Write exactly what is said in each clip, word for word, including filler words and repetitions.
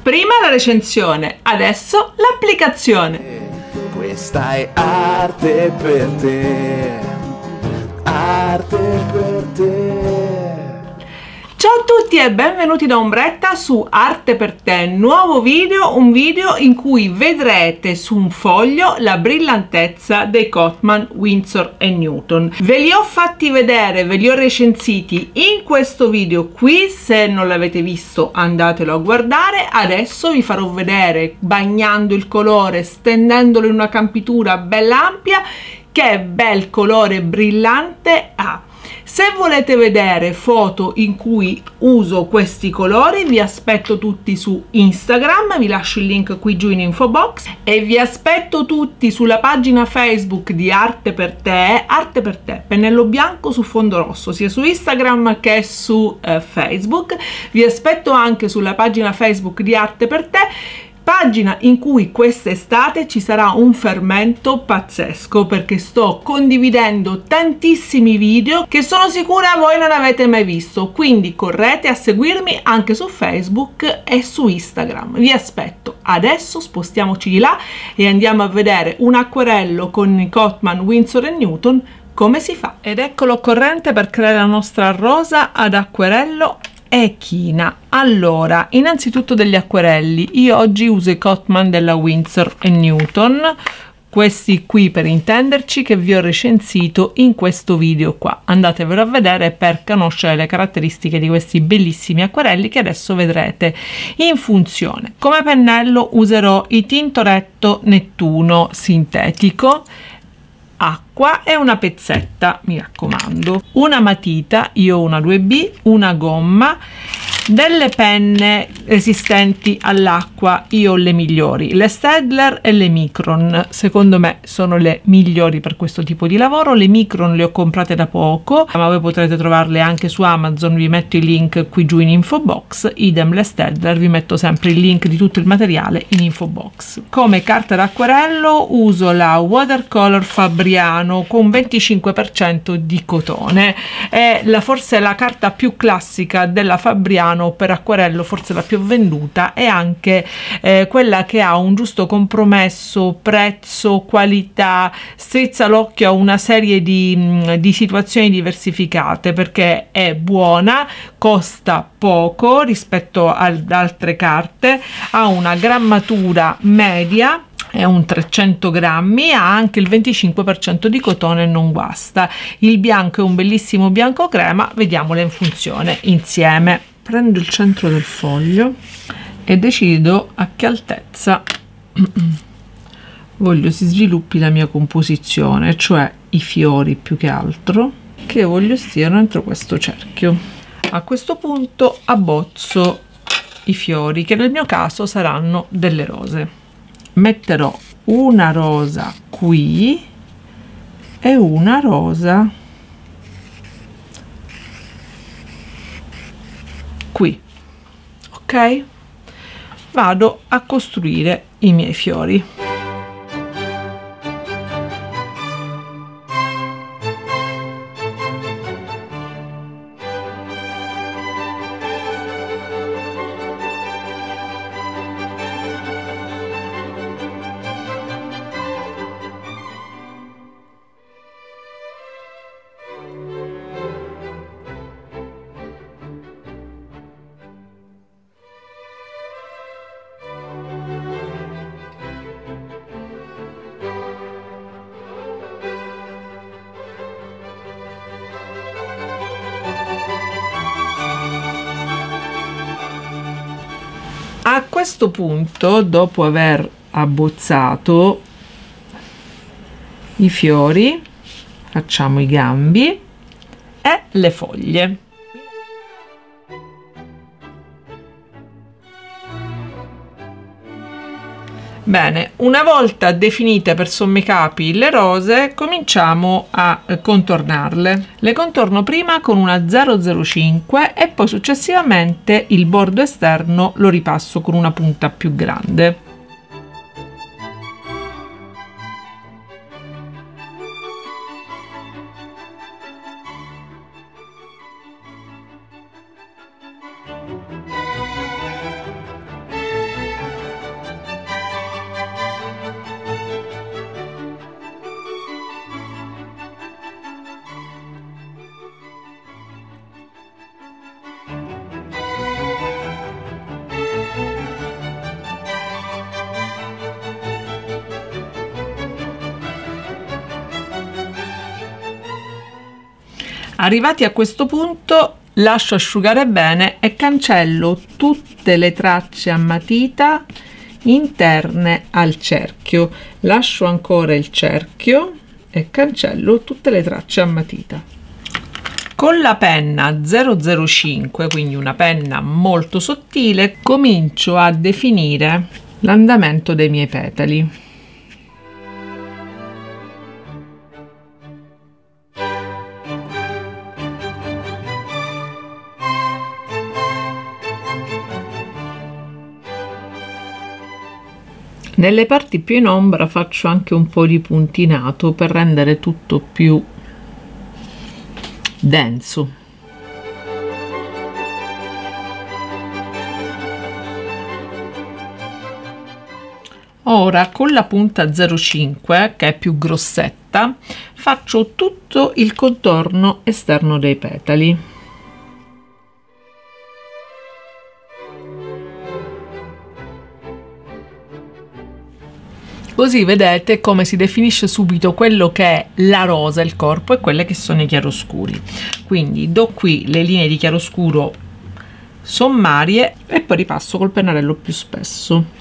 Prima la recensione, adesso l'applicazione. Questa è arte per te, arte per te. Ciao a tutti e benvenuti da Ombretta su Arte per te, nuovo video, un video in cui vedrete su un foglio la brillantezza dei Cotman Winsor e Newton. Ve li ho fatti vedere, ve li ho recensiti in questo video qui, se non l'avete visto andatelo a guardare. Adesso vi farò vedere, bagnando il colore, stendendolo in una campitura bella ampia, che bel colore brillante ha. Se volete vedere foto in cui uso questi colori, vi aspetto tutti su Instagram, vi lascio il link qui giù in info box, e vi aspetto tutti sulla pagina Facebook di Arte per te, Arte per te, pennello bianco su fondo rosso, sia su Instagram che su eh, Facebook. Vi aspetto anche sulla pagina Facebook di Arte per te, pagina in cui quest'estate ci sarà un fermento pazzesco, perché sto condividendo tantissimi video che sono sicura voi non avete mai visto, quindi correte a seguirmi anche su Facebook e su Instagram. Vi aspetto. Adesso spostiamoci di là e andiamo a vedere un acquerello con i Cotman Winsor e Newton come si fa. Ed ecco l'occorrente per creare la nostra rosa ad acquerello e china. Allora, innanzitutto degli acquerelli, io oggi uso i Cotman della Winsor e Newton, questi qui per intenderci, che vi ho recensito in questo video qua. Andatevelo a vedere per conoscere le caratteristiche di questi bellissimi acquerelli che adesso vedrete in funzione. Come pennello userò il Tintoretto Nettuno sintetico, acqua e una pezzetta, mi raccomando, una matita, io ho una due B, una gomma, delle penne resistenti all'acqua, io ho le migliori, le Staedtler e le Micron, secondo me sono le migliori per questo tipo di lavoro. Le Micron le ho comprate da poco, ma voi potrete trovarle anche su Amazon, vi metto i link qui giù in info box, idem le Staedtler, vi metto sempre il link di tutto il materiale in info box. Come carta d'acquerello uso la Watercolor Fabriano con venticinque per cento di cotone, è la, forse la carta più classica della Fabriano per acquerello, forse la più venduta, e anche eh, quella che ha un giusto compromesso prezzo qualità, strizza l'occhio a una serie di, di situazioni diversificate, perché è buona, costa poco rispetto ad altre carte, ha una grammatura media, è un trecento grammi, ha anche il venticinque per cento di cotone e non guasta. Il bianco è un bellissimo bianco crema, vediamole in funzione insieme. Prendo il centro del foglio e decido a che altezza voglio si sviluppi la mia composizione, cioè i fiori più che altro, che voglio stiano entro questo cerchio. A questo punto abbozzo i fiori, che nel mio caso saranno delle rose. Metterò una rosa qui e una rosa qui, ok? Vado a costruire i miei fiori. A questo punto, dopo aver abbozzato i fiori, facciamo i gambi e le foglie. Bene, una volta definite per sommi capi le rose, cominciamo a contornarle. Le contorno prima con una zero zero cinque e poi successivamente il bordo esterno lo ripasso con una punta più grande. Arrivati a questo punto lascio asciugare bene e cancello tutte le tracce a matita interne al cerchio. Lascio ancora il cerchio e cancello tutte le tracce a matita. Con la penna zero zero cinque, quindi una penna molto sottile, comincio a definire l'andamento dei miei petali. Nelle parti più in ombra faccio anche un po' di puntinato per rendere tutto più denso. Ora con la punta zero cinque, che è più grossetta, faccio tutto il contorno esterno dei petali. Così vedete come si definisce subito quello che è la rosa, il corpo, e quelle che sono i chiaroscuri. Quindi do qui le linee di chiaroscuro sommarie e poi ripasso col pennarello più spesso.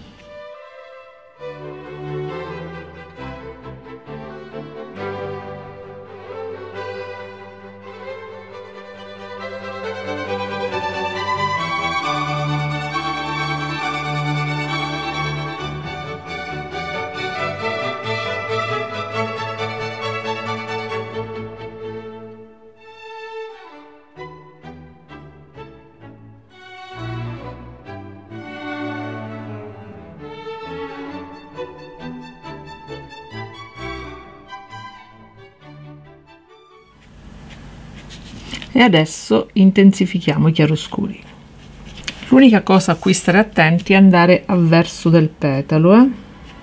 E adesso intensifichiamo i chiaroscuri. L'unica cosa a cui stare attenti è andare a verso del petalo, eh?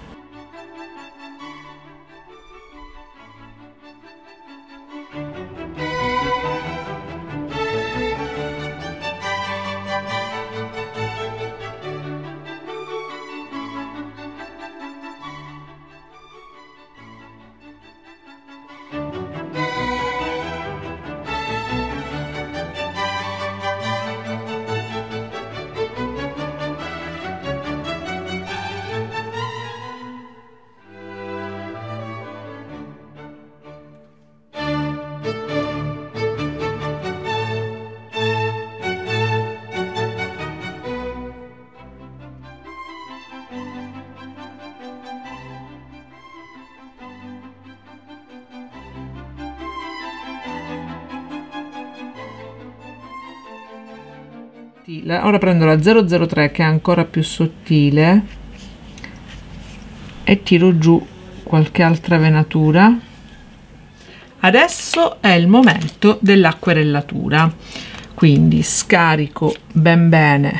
Ora prendo la zero zero tre, che è ancora più sottile, e tiro giù qualche altra venatura. Adesso è il momento dell'acquerellatura, quindi scarico ben bene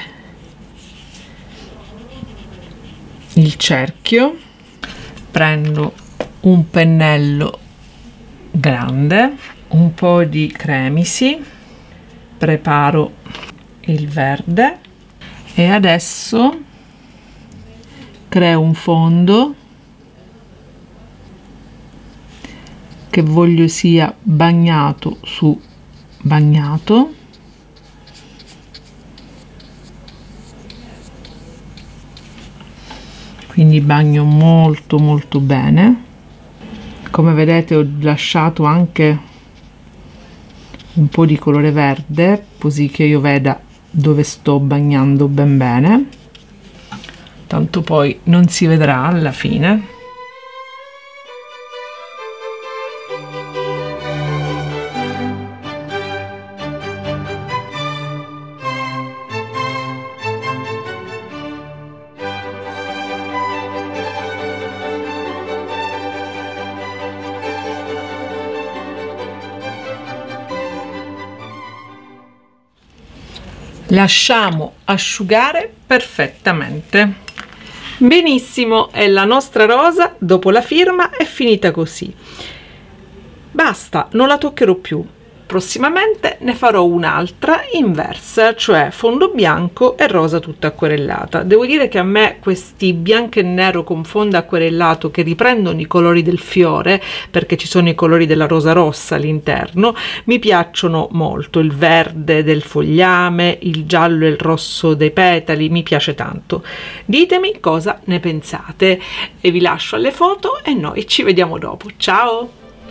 il cerchio, prendo un pennello grande, un po' di cremisi, preparo il verde e adesso creo un fondo che voglio sia bagnato su bagnato, quindi bagno molto molto bene. Come vedete ho lasciato anche un po' di colore verde così che io veda dove sto bagnando ben bene, tanto poi non si vedrà alla fine. Lasciamo asciugare perfettamente. Benissimo, e la nostra rosa dopo la firma è finita così. Basta, non la toccherò più. Prossimamente ne farò un'altra inversa, cioè fondo bianco e rosa tutta acquerellata. Devo dire che a me questi bianco e nero con fondo acquerellato che riprendono i colori del fiore, perché ci sono i colori della rosa rossa all'interno, mi piacciono molto. Il verde del fogliame, il giallo e il rosso dei petali, mi piace tanto. Ditemi cosa ne pensate e vi lascio alle foto e noi ci vediamo dopo. Ciao!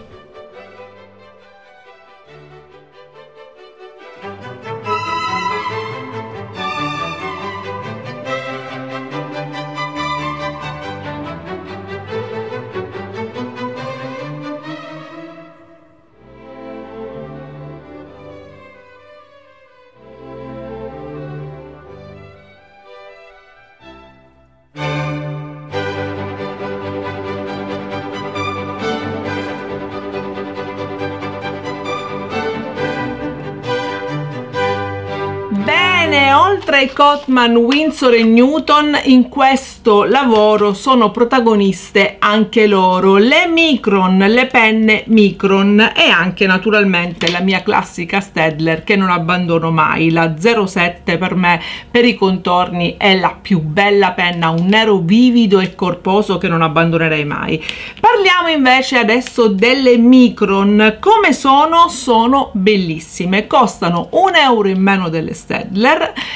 Bene, oltre ai Cotman, Winsor e Newton, in questo lavoro sono protagoniste anche loro, le Micron, le penne Micron e anche naturalmente la mia classica Staedtler che non abbandono mai, la zero sette. Per me per i contorni è la più bella penna, un nero vivido e corposo che non abbandonerei mai. Parliamo invece adesso delle Micron. Come sono? Sono bellissime, costano un euro in meno delle Staedtler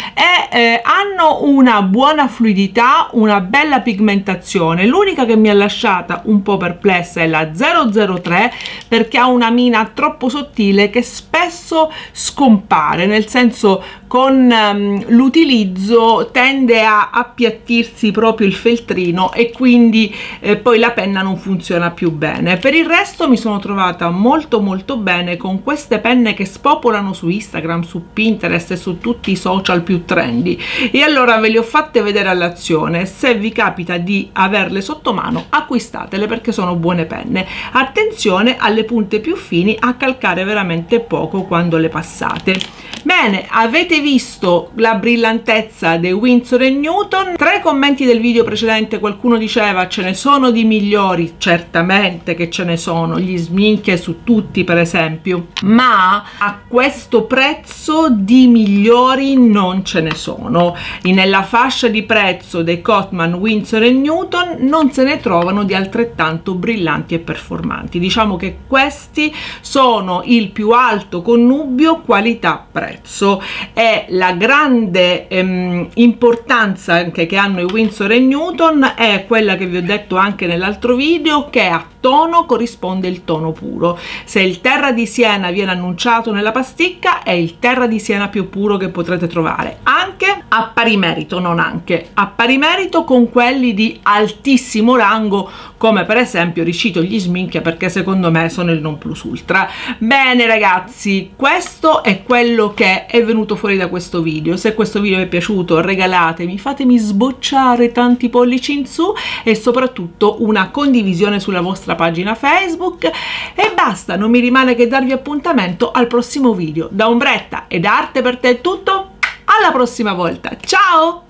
e eh, hanno una buona fluidità, una bella pigmentazione. L'unica che mi ha lasciata un po' perplessa è la zero zero tre, perché ha una mina troppo sottile che spesso scompare, nel senso con um, l'utilizzo tende a appiattirsi proprio il feltrino e quindi eh, poi la penna non funziona più bene. Per il resto mi sono trovata molto molto bene con queste penne che spopolano su Instagram, su Pinterest e su tutti i social più trendy, e allora ve le ho fatte vedere all'azione. Se vi capita di averle sotto mano, acquistatele perché sono buone penne. Attenzione alle punte più fini, a calcare veramente poco quando le passate. Bene, avete visto la brillantezza dei Winsor e Newton. Tra i commenti del video precedente qualcuno diceva ce ne sono di migliori. Certamente che ce ne sono, gli sminche su tutti per esempio, ma a questo prezzo di migliori non ce ne sono. E nella fascia di prezzo dei Cotman, Winsor e Newton non se ne trovano di altrettanto brillanti e performanti. Diciamo che questi sono il più alto connubio qualità-prezzo. È la grande ehm, importanza anche che hanno i Winsor e Newton è quella che vi ho detto anche nell'altro video, che a tono corrisponde il tono puro. Se il terra di Siena viene annunciato nella pasticca, è il terra di Siena più puro che potrete trovare, anche a pari merito, non anche a pari merito con quelli di altissimo rango, come per esempio ricito gli Sminchia, perché secondo me sono il non plus ultra. Bene ragazzi, questo è quello che è venuto fuori da questo video. Se questo video vi è piaciuto, regalatemi, fatemi sbocciare tanti pollici in su e soprattutto una condivisione sulla vostra pagina Facebook, e basta, non mi rimane che darvi appuntamento al prossimo video. Da Ombretta e da Arte per Te è tutto, alla prossima volta, ciao!